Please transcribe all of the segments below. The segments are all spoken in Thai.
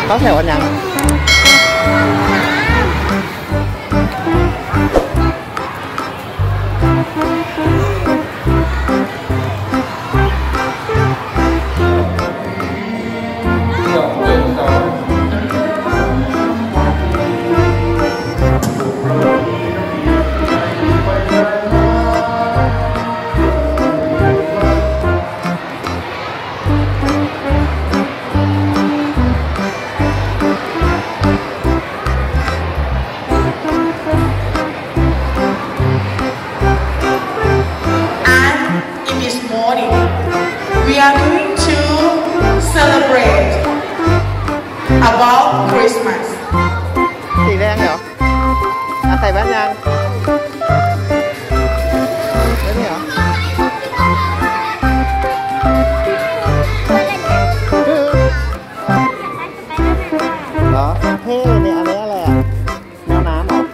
เขาแถวกันยัง We are going to celebrate about Christmas. สีแดงเหรอใส่แว่นยังไม่เหรอเหรอเท่เนี่ยอันนี้อะไรอ่ะแมวน้ำเหรอ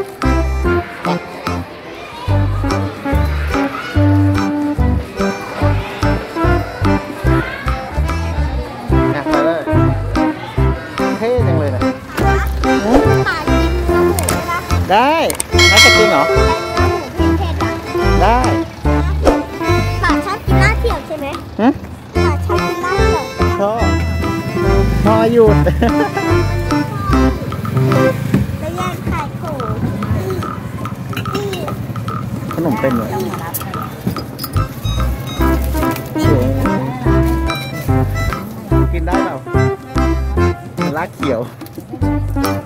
ได้น่าจะกินเหรอได้ป่าชอบกินหน้าเขียวใช่ไหมป่าชอบกินหน้าเขียวชอบพอหยุดแล้วแยกขายโขขนมเต็มเลยกินได้เปล่าลากเขียว